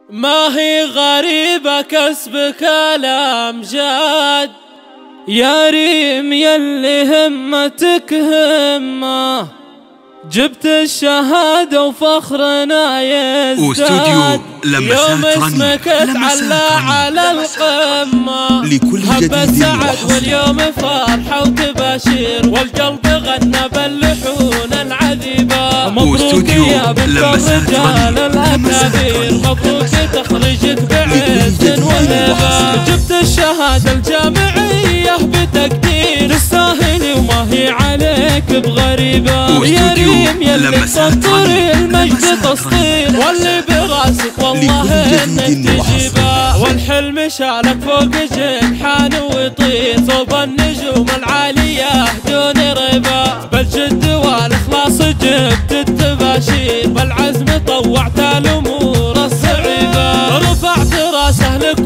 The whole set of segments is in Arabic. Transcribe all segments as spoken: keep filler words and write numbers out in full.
ما هي غريبة كسبك الأمجاد يا ريم يلي همتك همة، جبت الشهادة وفخرنا يزداد يوم اسمك اتعلى على القمة. هب السعد واليوم فرحة وتباشير والقلب غنى باللحون العذيبة. مبروك يا بنت الرجال الأكابير، مبروك تخرجك بعز وهبة. جبت الشهادة الجامعية بتقدير تستاهلي وما هي عليك بغريبة. يا ريم يلي تسطر المجد تسطير واللي براسك والله انك تجيبه. والحلم شالك فوق جنحان ويطير صوب النجوم العالية دون ريبة. بالجد والإخلاص جبت التباشير، بالعزم طوعت الأمور الصعيبة. رفعت راس أهلك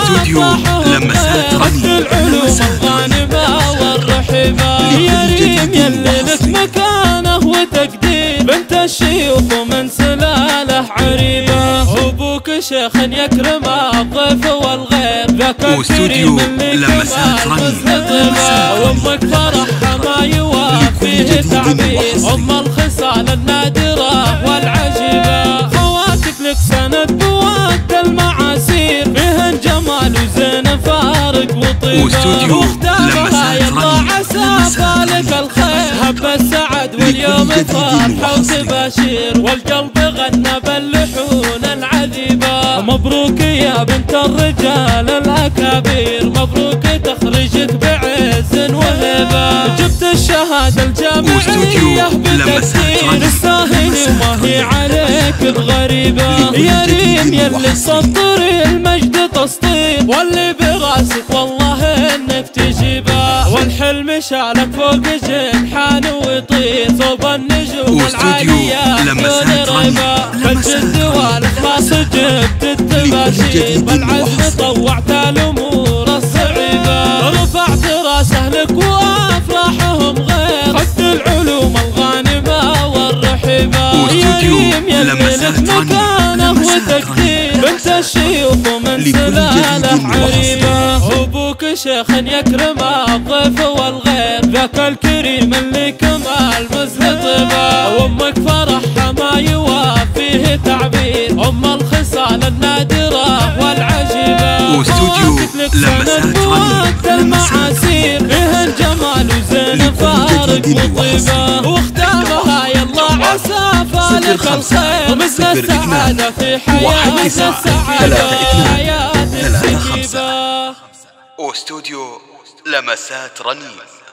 وأفراحهم خذت العلوم الغانمة والرحيبة. يا ريم يلي لك مكانه وتقدير، بنت الشيوخ ومن سلالة عريبة. أبوك شيخ يكرم الضيف والغير، ذاك الكريم اللي كمال مستطيبة. وأمك فرحها ما يوافيه تعبير، أم الخصال النادرة والعجيبة. خواتك لك سند بوقت المعاسير، فيهن جمال وزين فارق وطيبة. واختامها يلا عسى فالك الخير، هب السعد واليوم فرحة وتباشير والقلب غنى باللحون العذيبة. مبروك يا بنت الرجال الأكابير، مبروك تخرجك بعز وهبة. جبت الشهادة الجامعية بتقدير تستاهلي وما هي عليك بغريبة. يا ريم يلي تسطر المجد تسطير واللي براسك والله انك تجيبه. والحلم شالك فوق جنحان ويطير صوب النجوم العالية دون ريبة. بالجد والإخلاص جبت التباشير، بالعزم طوعت الأمور الصعيبة. رفعت راس أهلك وأفراحهم غير، خذت العلوم الغانمة والرحيبة. يا ريم يلي لك مكانه وتقدير، بنت الشيوخ ومن سلالة عريبة. أبوك شيخ يكرم الضيف والغير، ذاك الكريم اللي كمال مستطيبة. وأمك فرحها ما يوافيه تعبير، أم الخصال النادرة والعجيبة. خواتك لك سند بوقت المعاسير، فيهن جمال وزين فارق وطيبة. واختامها يلا عسى فالك الخير، مثل السعادة في حياة السعادة حياة السكيبة. واستوديو لمسات رنين.